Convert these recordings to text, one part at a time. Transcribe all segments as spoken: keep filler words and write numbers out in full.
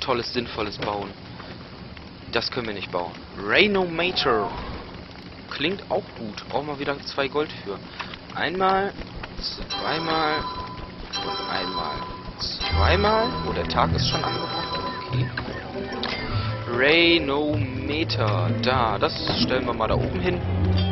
Tolles, Sinnvolles bauen. Das können wir nicht bauen. Rainomator. Klingt auch gut. Brauchen wir wieder zwei Gold für. Einmal, zweimal und einmal. Zweimal. Oh, der Tag ist schon angebrochen. Okay. Rainometer. Da, das stellen wir mal da oben hin.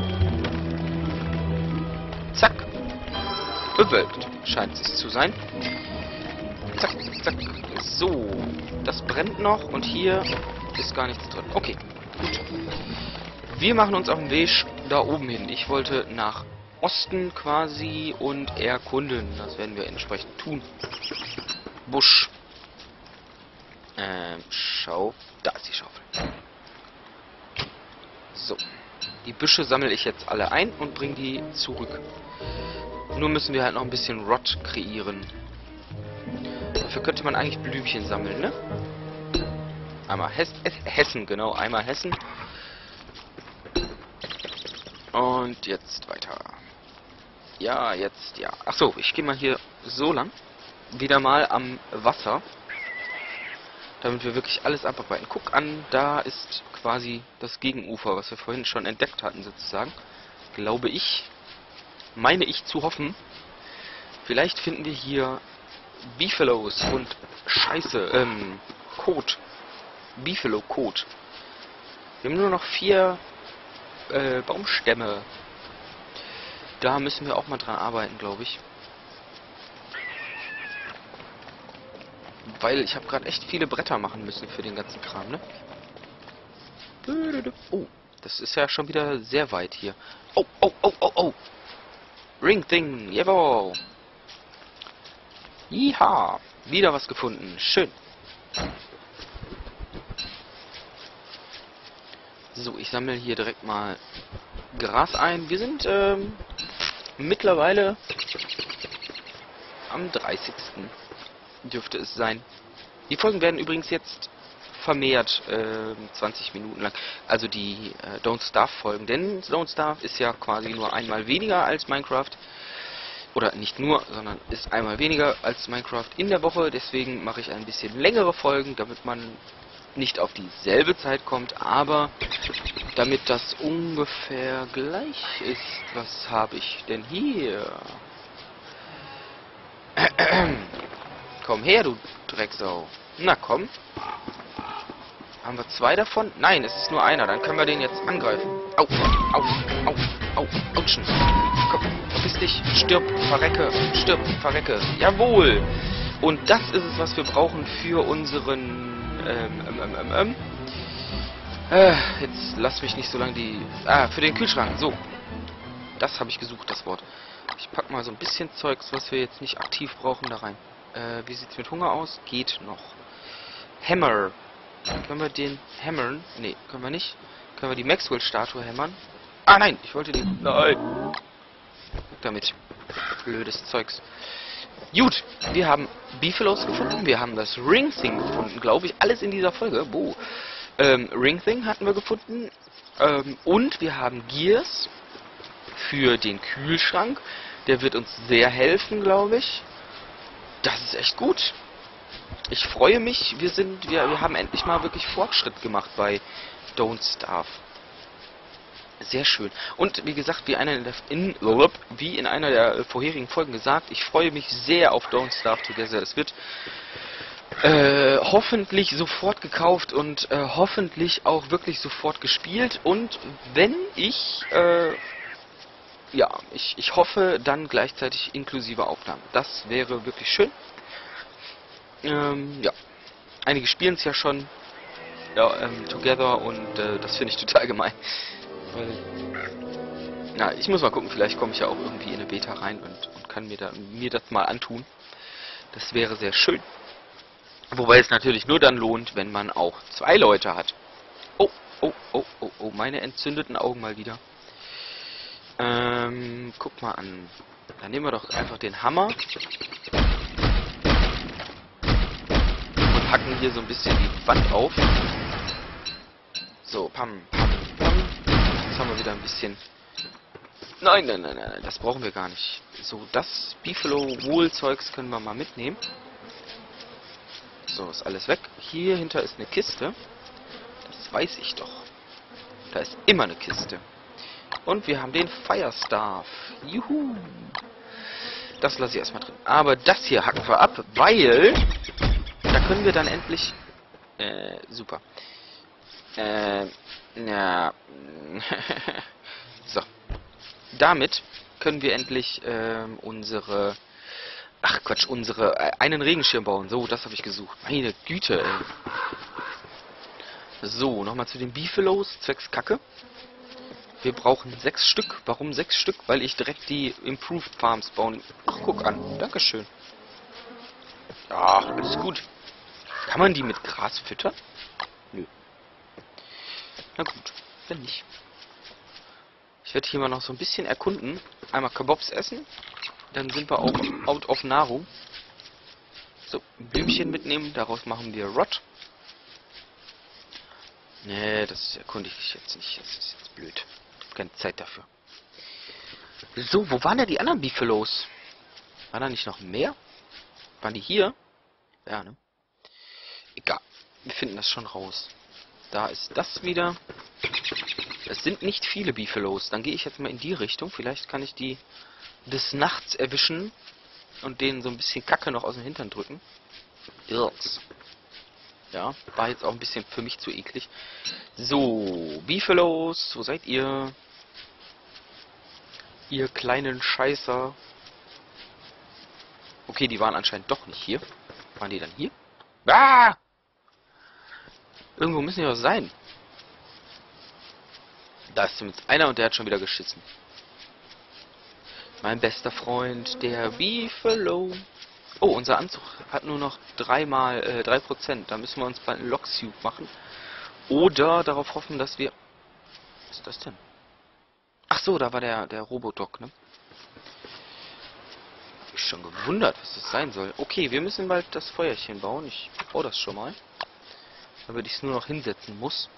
Zack. Bewölkt scheint es zu sein. Zack, zack. So. Das brennt noch und hier ist gar nichts drin. Okay, gut. Wir machen uns auf den Weg da oben hin. Ich wollte nach Osten quasi und erkunden. Das werden wir entsprechend tun. Busch. Ähm, Schau. Da ist die Schaufel. So. Die Büsche sammle ich jetzt alle ein und bringe die zurück. Nur müssen wir halt noch ein bisschen Rot kreieren. Dafür könnte man eigentlich Blümchen sammeln, ne? Einmal Hes Hessen, genau. Einmal Hessen. Und jetzt weiter. Ja, jetzt, ja. Achso, ich gehe mal hier so lang. Wieder mal am Wasser. Damit wir wirklich alles abarbeiten. Guck an, da ist quasi das Gegenufer, was wir vorhin schon entdeckt hatten, sozusagen. Glaube ich. Meine ich zu hoffen. Vielleicht finden wir hier Beefaloes und Scheiße, ähm, Kot. Beefalo-Kot. Wir haben nur noch vier äh, Baumstämme. Da müssen wir auch mal dran arbeiten, glaube ich. Weil ich habe gerade echt viele Bretter machen müssen für den ganzen Kram, ne? Oh, das ist ja schon wieder sehr weit hier. Oh, oh, oh, oh, oh. Ring Thing, jawohl. Jiha, wieder was gefunden. Schön. So, ich sammle hier direkt mal Gras ein. Wir sind ähm, mittlerweile am dreißigsten dürfte es sein. Die Folgen werden übrigens jetzt vermehrt äh, zwanzig Minuten lang. Also die äh, Don't Starve Folgen. Denn Don't Starve ist ja quasi nur einmal weniger als Minecraft. Oder nicht nur, sondern ist einmal weniger als Minecraft in der Woche. Deswegen mache ich ein bisschen längere Folgen, damit man nicht auf dieselbe Zeit kommt, aber damit das ungefähr gleich ist. Was habe ich denn hier? Komm her, du Drecksau. Na komm. Haben wir zwei davon? Nein, es ist nur einer. Dann können wir den jetzt angreifen. Au, au, au, au, autschen. Komm, verpiss dich. Stirb, verrecke, stirb, verrecke. Jawohl. Und das ist es, was wir brauchen für unseren... Ähm, ähm, ähm, ähm, ähm. Äh, jetzt lass mich nicht so lange die... Ah, für den Kühlschrank. So. Das habe ich gesucht, das Wort. Ich pack mal so ein bisschen Zeugs, was wir jetzt nicht aktiv brauchen, da rein. Äh, wie sieht's mit Hunger aus? Geht noch. Hammer. Können wir den hammern? Nee, können wir nicht. Können wir die Maxwell-Statue hämmern? Ah, nein! Ich wollte die... Nein! Damit. Blödes Zeugs. Gut, wir haben Beefaloes gefunden. Wir haben das Ring Thing gefunden, glaube ich. Alles in dieser Folge. Boah. Ähm, Ring Thing hatten wir gefunden. Ähm, und wir haben Gears für den Kühlschrank. Der wird uns sehr helfen, glaube ich. Das ist echt gut. Ich freue mich. Wir sind, wir, wir haben endlich mal wirklich Fortschritt gemacht bei Don't Starve. Sehr schön. Und wie gesagt, wie, einer in, der, in, wie in einer der vorherigen Folgen gesagt, ich freue mich sehr auf Don't Starve Together. Es wird äh, hoffentlich sofort gekauft und äh, hoffentlich auch wirklich sofort gespielt. Und wenn ich, äh, ja, ich, ich hoffe dann gleichzeitig inklusive Aufnahmen. Das wäre wirklich schön. Ähm, ja. Einige spielen es ja schon ja, ähm, Together und äh, das finde ich total gemein. Weil, na, ich muss mal gucken, vielleicht komme ich ja auch irgendwie in eine Beta rein und, und kann mir, da, mir das mal antun. Das wäre sehr schön. Wobei es natürlich nur dann lohnt, wenn man auch zwei Leute hat. Oh, oh, oh, oh, oh, meine entzündeten Augen mal wieder. Ähm, guck mal an. Dann nehmen wir doch einfach den Hammer. Und hacken hier so ein bisschen die Wand auf. So, pam, pam, pam. Jetzt haben wir wieder ein bisschen... Nein, nein, nein, nein, das brauchen wir gar nicht. So, das Beefalo-Wohl-Zeugs können wir mal mitnehmen. So, ist alles weg. Hier hinter ist eine Kiste. Das weiß ich doch. Da ist immer eine Kiste. Und wir haben den Firestaff. Juhu. Das lasse ich erstmal drin. Aber das hier hacken wir ab, weil da können wir dann endlich... Äh, super. Äh, ja... so. Damit können wir endlich ähm, unsere... Ach Quatsch, unsere... Äh, einen Regenschirm bauen. So, das habe ich gesucht. Meine Güte, ey. So, nochmal zu den Beefelos, zwecks Kacke. Wir brauchen sechs Stück. Warum sechs Stück? Weil ich direkt die Improved Farms bauen. Ach, guck an. Dankeschön. Ja, alles gut. Kann man die mit Gras füttern? Nö. Na gut, wenn nicht. Ich werde hier mal noch so ein bisschen erkunden. Einmal Kebabs essen. Dann sind wir auch out of Nahrung. So, Blümchen mitnehmen. Daraus machen wir Rot. Nee, das erkunde ich jetzt nicht. Das ist jetzt blöd. Ich habe keine Zeit dafür. So, wo waren denn die anderen Beefelos? Waren da nicht noch mehr? Waren die hier? Ja, ne? Egal. Wir finden das schon raus. Da ist das wieder. Es sind nicht viele Beefelos. Dann gehe ich jetzt mal in die Richtung. Vielleicht kann ich die des Nachts erwischen und denen so ein bisschen Kacke noch aus dem Hintern drücken. Irrs. Ja, war jetzt auch ein bisschen für mich zu eklig. So, Beefelos, wo seid ihr? Ihr kleinen Scheißer. Okay, die waren anscheinend doch nicht hier. Waren die dann hier? Ah! Irgendwo müssen die doch sein. Da ist zumindest einer und der hat schon wieder geschissen. Mein bester Freund, der Beefalo. Oh, unser Anzug hat nur noch dreimal, äh, drei Prozent. Da müssen wir uns bald einen Locksuit machen. Oder darauf hoffen, dass wir... Was ist das denn? Ach so, da war der, der Robodoc, ne? Hab ich schon gewundert, was das sein soll. Okay, wir müssen bald das Feuerchen bauen. Ich baue das schon mal. Damit ich es nur noch hinsetzen muss.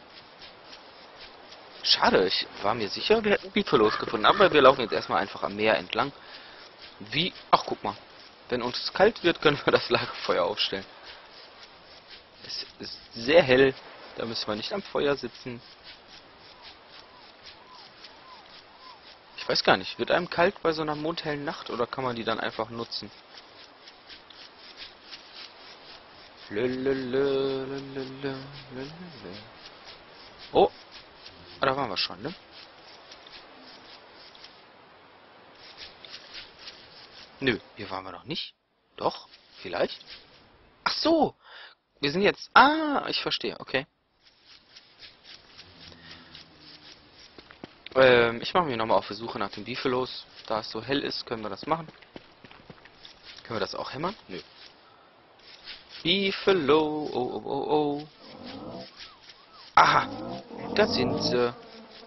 Schade, ich war mir sicher, wir hätten Beefelos gefunden. Aber wir laufen jetzt erstmal einfach am Meer entlang. Wie... Ach, guck mal. Wenn uns kalt wird, können wir das Lagerfeuer aufstellen. Es ist sehr hell. Da müssen wir nicht am Feuer sitzen. Ich weiß gar nicht. Wird einem kalt bei so einer mondhellen Nacht oder kann man die dann einfach nutzen? Oh. Da waren wir schon, ne? Nö, hier waren wir noch nicht. Doch, vielleicht. Ach so, wir sind jetzt... Ah, ich verstehe, okay. Ähm, ich mache mich nochmal auf die Suche nach den Beefelos. Da es so hell ist, können wir das machen. Können wir das auch hämmern? Nö. Beefalo, oh, oh, oh, oh. Aha, da sind sie.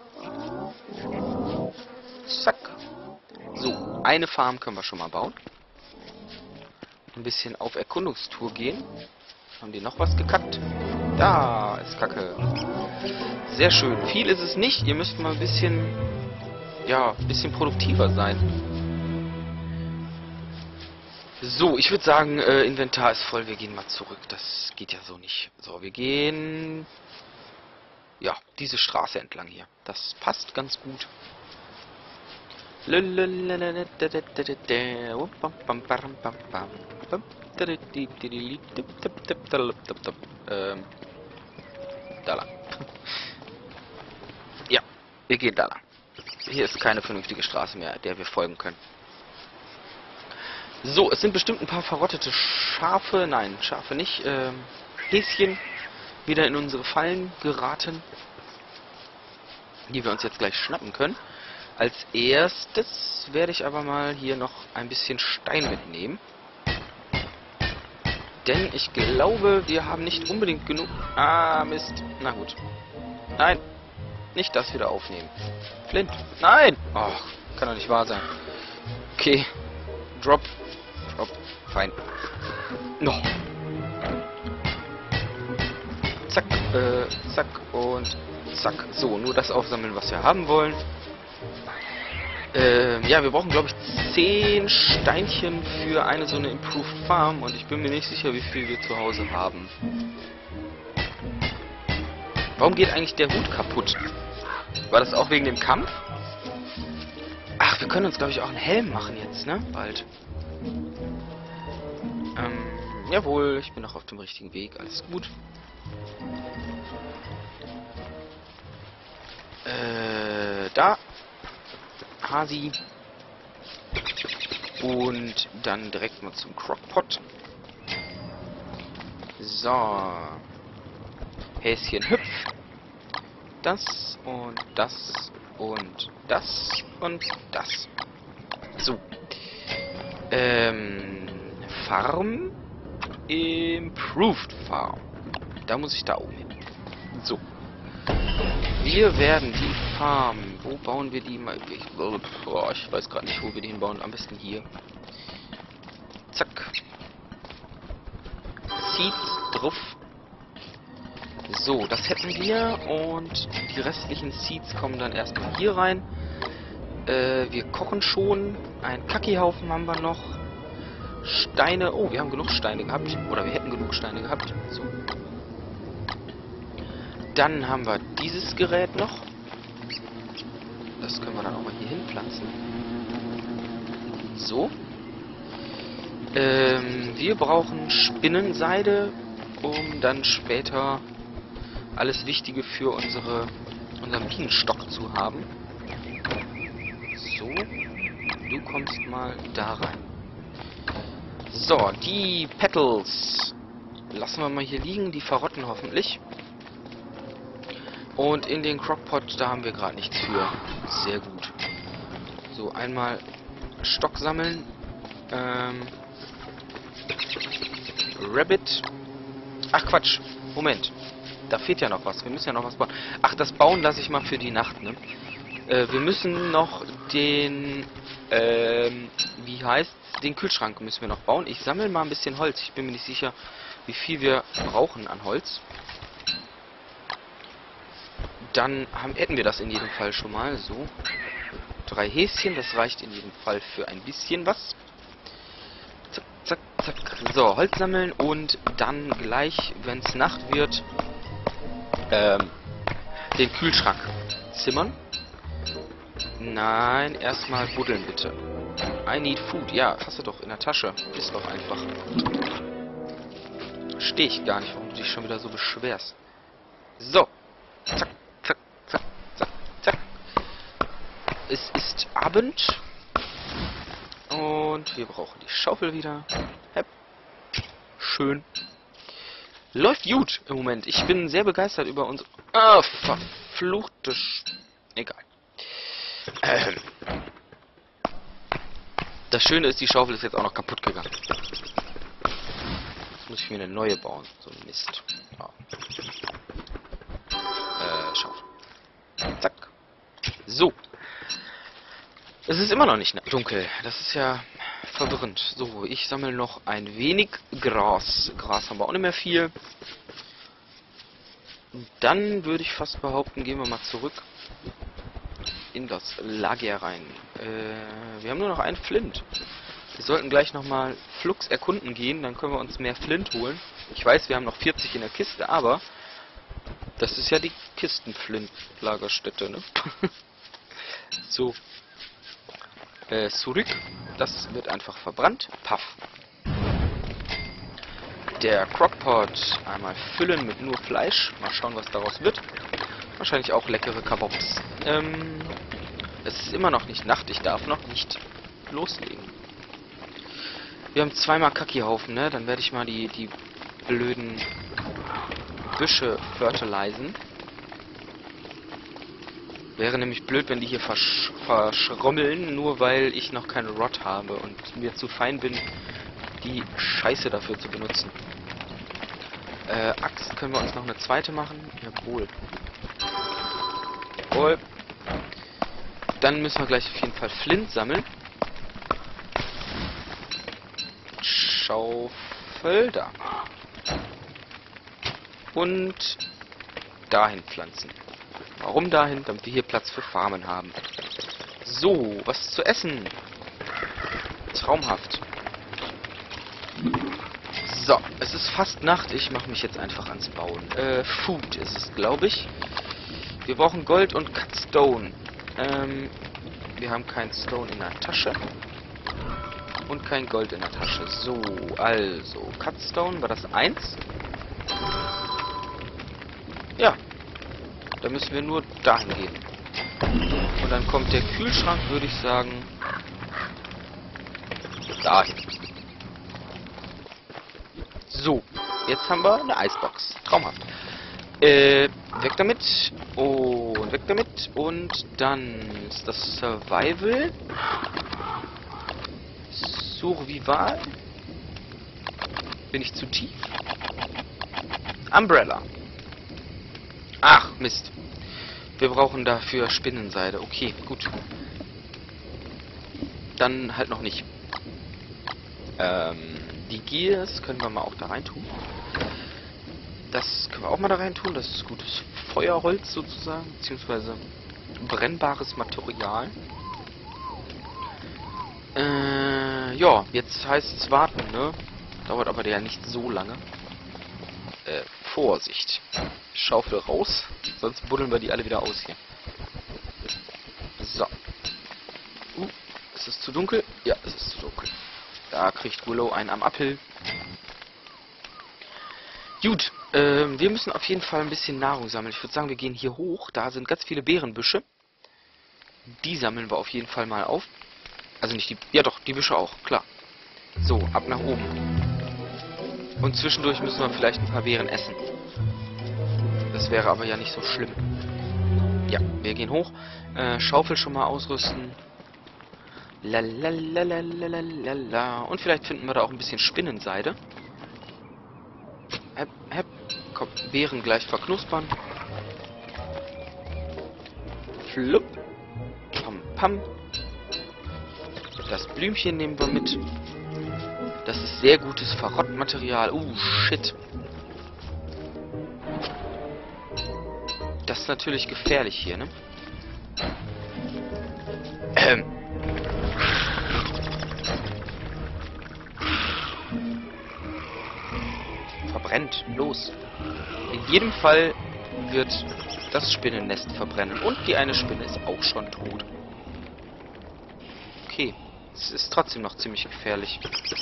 Zack. So, eine Farm können wir schon mal bauen. Ein bisschen auf Erkundungstour gehen. Haben die noch was gekackt? Da ist Kacke. Sehr schön. Viel ist es nicht. Ihr müsst mal ein bisschen, ja, ein bisschen produktiver sein. So, ich würde sagen, äh, Inventar ist voll. Wir gehen mal zurück. Das geht ja so nicht. So, wir gehen, ja, diese Straße entlang hier. Das passt ganz gut. Ähm, da lang. Ja, wir gehen da lang. Hier ist keine vernünftige Straße mehr, der wir folgen können. So, es sind bestimmt ein paar verrottete Schafe, nein, Schafe nicht, ähm, Häschen wieder in unsere Fallen geraten, die wir uns jetzt gleich schnappen können. Als erstes werde ich aber mal hier noch ein bisschen Stein mitnehmen. Denn ich glaube, wir haben nicht unbedingt genug... Ah, Mist. Na gut. Nein. Nicht das wieder aufnehmen. Flint. Nein! Oh, kann doch nicht wahr sein. Okay. Drop. Drop. Fein. Noch. Zack. Äh, zack und zack. So, nur das aufsammeln, was wir haben wollen. Ähm, ja, wir brauchen, glaube ich, zehn Steinchen für eine so eine Improved Farm. Und ich bin mir nicht sicher, wie viel wir zu Hause haben. Warum geht eigentlich der Hut kaputt? War das auch wegen dem Kampf? Ach, wir können uns, glaube ich, auch einen Helm machen jetzt, ne? Bald. Ähm, jawohl, ich bin noch auf dem richtigen Weg. Alles gut. Äh, da. Hasi. Und dann direkt mal zum Crockpot. So. Häschen hüpf. Das und das und das und das. So. Ähm. Farm. Improved Farm. Da muss ich da oben hin. So. Wir werden die Farm. Wo bauen wir die mal? Ich, oh, ich weiß gerade nicht, wo wir die hinbauen. Am besten hier. Zack. Seeds drauf. So, das hätten wir. Und die restlichen Seeds kommen dann erstmal hier rein. Äh, wir kochen schon. Einen Kakihaufen haben wir noch. Steine. Oh, wir haben genug Steine gehabt. Oder wir hätten genug Steine gehabt. So. Dann haben wir dieses Gerät noch. Das können wir dann auch mal hier hinpflanzen. So. Ähm, wir brauchen Spinnenseide, um dann später alles Wichtige für unsere, unseren Bienenstock zu haben. So. Du kommst mal da rein. So, die Petals lassen wir mal hier liegen. Die verrotten hoffentlich. Und in den Crockpot, da haben wir gerade nichts für. Sehr gut. So, einmal Stock sammeln. Ähm, Rabbit. Ach, Quatsch. Moment. Da fehlt ja noch was. Wir müssen ja noch was bauen. Ach, das Bauen lasse ich mal für die Nacht, ne? Äh, wir müssen noch den, ähm, wie heißt den Kühlschrank müssen wir noch bauen. Ich sammle mal ein bisschen Holz. Ich bin mir nicht sicher, wie viel wir brauchen an Holz. Dann haben, hätten wir das in jedem Fall schon mal. So. Drei Häschen, das reicht in jedem Fall für ein bisschen was. Zack, zack, zack. So, Holz sammeln und dann gleich, wenn es Nacht wird, ähm, den Kühlschrank zimmern. Nein, erstmal buddeln bitte. I need food. Ja, hast du doch in der Tasche. Ist doch einfach. Verstehe ich gar nicht, warum du dich schon wieder so beschwerst. So. Zack. Zack, zack, zack, zack. Es ist Abend. Und wir brauchen die Schaufel wieder. Hepp. Schön. Läuft gut im Moment. Ich bin sehr begeistert über uns. Ah, verfluchte Sch... Egal. Ähm. Das Schöne ist, die Schaufel ist jetzt auch noch kaputt gegangen. Jetzt muss ich mir eine neue bauen. So ein Mist. Ja. Äh, Schaufel. Zack. So. Es ist immer noch nicht dunkel. Das ist ja verwirrend. So, ich sammle noch ein wenig Gras. Gras haben wir auch nicht mehr viel. Dann würde ich fast behaupten, gehen wir mal zurück in das Lager rein. Äh, wir haben nur noch einen Flint. Wir sollten gleich nochmal flugs erkunden gehen. Dann können wir uns mehr Flint holen. Ich weiß, wir haben noch vierzig in der Kiste, aber das ist ja die Kistenflint-Lagerstätte, ne? So. Äh, zurück. Das wird einfach verbrannt. Paff. Der Crockpot einmal füllen mit nur Fleisch. Mal schauen, was daraus wird. Wahrscheinlich auch leckere Kabobs. Ähm, es ist immer noch nicht Nacht. Ich darf noch nicht loslegen. Wir haben zweimal Kakihaufen, ne? Dann werde ich mal die, die blöden Büsche fertilisieren. Wäre nämlich blöd, wenn die hier versch verschrommeln, nur weil ich noch keine Rod habe und mir zu fein bin, die Scheiße dafür zu benutzen. Äh, Axt können wir uns noch eine zweite machen. Jawohl. Jawohl. Dann müssen wir gleich auf jeden Fall Flint sammeln. Schaufel da. Und dahin pflanzen. Warum dahin? Damit wir hier Platz für Farmen haben. So, was zu essen. Traumhaft. So, es ist fast Nacht. Ich mache mich jetzt einfach ans Bauen. Äh, Food ist es, glaube ich. Wir brauchen Gold und Stone. Ähm, wir haben kein Stone in der Tasche. Und kein Gold in der Tasche. So, also, Cutstone, war das eins? Ja. Da müssen wir nur dahin gehen. Und dann kommt der Kühlschrank, würde ich sagen, dahin. So, jetzt haben wir eine Eisbox. Traumhaft. Äh, weg damit. Und weg damit. Und dann ist das Survival. Survival. Bin ich zu tief? Umbrella. Ach, Mist. Wir brauchen dafür Spinnenseide. Okay, gut. Dann halt noch nicht. Ähm, die Gears können wir mal auch da rein tun. Das können wir auch mal da rein tun. Das ist gutes Feuerholz sozusagen. Beziehungsweise brennbares Material. Äh, ja, jetzt heißt es warten, ne? Dauert aber ja nicht so lange. Äh, Vorsicht. Schaufel raus, sonst buddeln wir die alle wieder aus hier. So. Uh, ist es zu dunkel? Ja, es ist zu dunkel. Da kriegt Willow einen am Appel. Gut, ähm, wir müssen auf jeden Fall ein bisschen Nahrung sammeln. Ich würde sagen, wir gehen hier hoch. Da sind ganz viele Beerenbüsche. Die sammeln wir auf jeden Fall mal auf. Also nicht die... Ja doch, die Büsche auch, klar. So, ab nach oben. Und zwischendurch müssen wir vielleicht ein paar Beeren essen. Das wäre aber ja nicht so schlimm. Ja, wir gehen hoch. Äh, Schaufel schon mal ausrüsten. Lalalalalalala. Und vielleicht finden wir da auch ein bisschen Spinnenseide. Hepp, hepp. Komm, Beeren gleich verknuspern. Flupp. Pam, pam. Das Blümchen nehmen wir mit. Das ist sehr gutes Verrottmaterial. Uh, shit. Das ist natürlich gefährlich hier, ne? Ähm. Verbrennt. Los. In jedem Fall wird das Spinnennest verbrennen. Und die eine Spinne ist auch schon tot. Okay. Es ist trotzdem noch ziemlich gefährlich.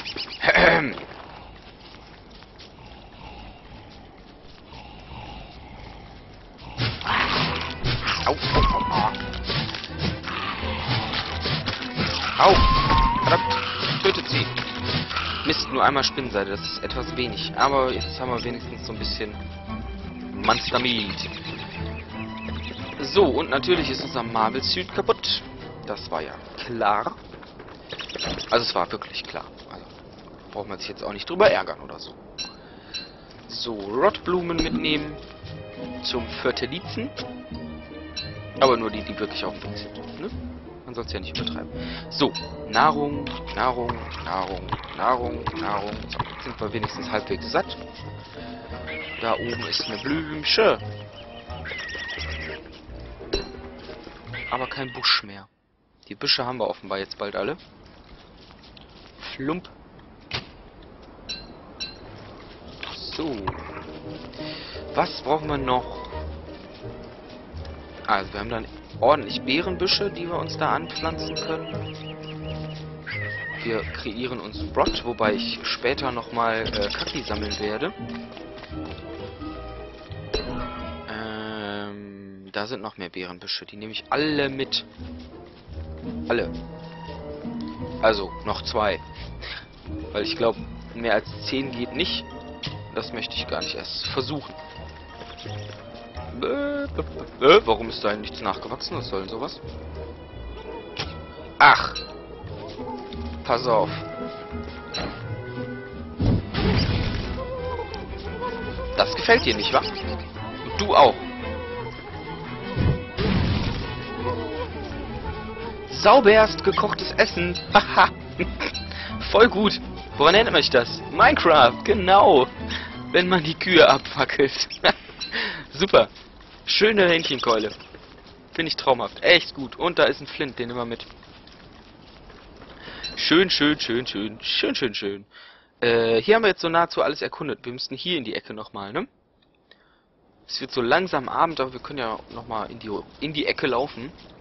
Au, au, au, au. Au! Verdammt! Tötet sie! Mist, nur einmal Spinnenseide, das ist etwas wenig. Aber jetzt haben wir wenigstens so ein bisschen Monster Meat. So, und natürlich ist unser Marble Suit kaputt. Das war ja klar. Also es war wirklich klar. Also braucht man sich jetzt auch nicht drüber ärgern oder so. So, Rotblumen mitnehmen. Zum Fertilizen. Aber nur die, die wirklich auf dem Weg sind. Ne? Man soll es ja nicht übertreiben. So, Nahrung, Nahrung, Nahrung, Nahrung, Nahrung. So, jetzt sind wir wenigstens halbwegs satt. Da oben ist eine Blümche. Aber kein Busch mehr. Die Büsche haben wir offenbar jetzt bald alle. Flump. So. Was brauchen wir noch? Also, wir haben dann ordentlich Beerenbüsche, die wir uns da anpflanzen können. Wir kreieren uns Brot, wobei ich später nochmal äh, Kaki sammeln werde. Ähm, da sind noch mehr Beerenbüsche. Die nehme ich alle mit. Alle. Also, noch zwei. Weil ich glaube, mehr als zehn geht nicht. Das möchte ich gar nicht erst versuchen. Äh, warum ist da nichts nachgewachsen? Was soll denn sowas? Ach! Pass auf. Das gefällt dir nicht, wa? Und du auch. Sauberst gekochtes Essen. Haha. Voll gut. Woran erinnert mich das? Minecraft, genau. Wenn man die Kühe abfackelt. Super. Schöne Hähnchenkeule. Finde ich traumhaft. Echt gut. Und da ist ein Flint, den nehmen wir mit. Schön, schön, schön, schön. Schön, schön, schön. Äh, hier haben wir jetzt so nahezu alles erkundet. Wir müssten hier in die Ecke nochmal, ne? Es wird so langsam Abend, aber wir können ja nochmal in die, in die Ecke laufen.